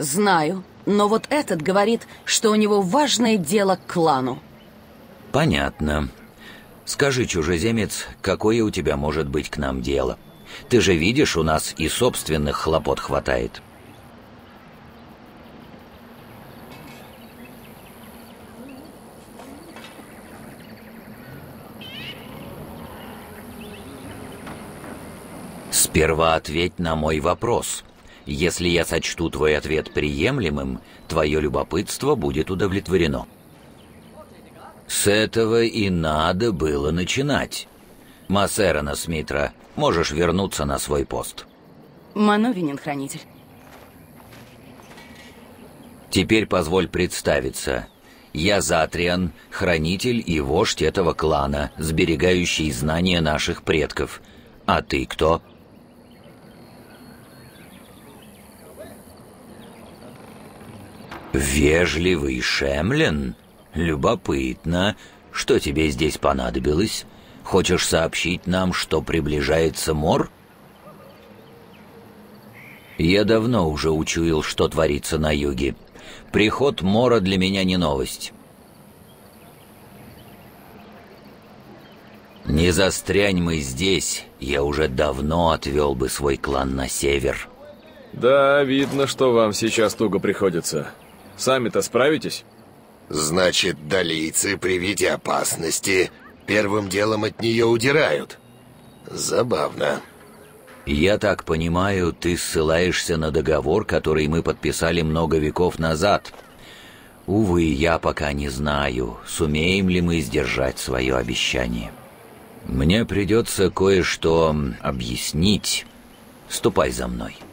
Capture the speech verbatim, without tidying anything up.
Знаю, но вот этот говорит, что у него важное дело к клану. Понятно. Скажи, чужеземец, какое у тебя может быть к нам дело? Ты же видишь, у нас и собственных хлопот хватает. Сперва ответь на мой вопрос. Если я сочту твой ответ приемлемым, твое любопытство будет удовлетворено. С этого и надо было начинать. Массерана Смитра, можешь вернуться на свой пост. Мановинин, хранитель. Теперь позволь представиться. Я Затриан, хранитель и вождь этого клана, сберегающий знания наших предков. А ты кто? Вежливый Шемлин? Любопытно. Что тебе здесь понадобилось? Хочешь сообщить нам, что приближается Мор? Я давно уже учуял, что творится на юге. Приход Мора для меня не новость. Не застрянь мы здесь, я уже давно отвел бы свой клан на север. Да, видно, что вам сейчас туго приходится. Сами-то справитесь? Значит, далийцы при виде опасности первым делом от нее удирают. Забавно. Я так понимаю, ты ссылаешься на договор, который мы подписали много веков назад. Увы, я пока не знаю, сумеем ли мы сдержать свое обещание. Мне придется кое-что объяснить. Ступай за мной.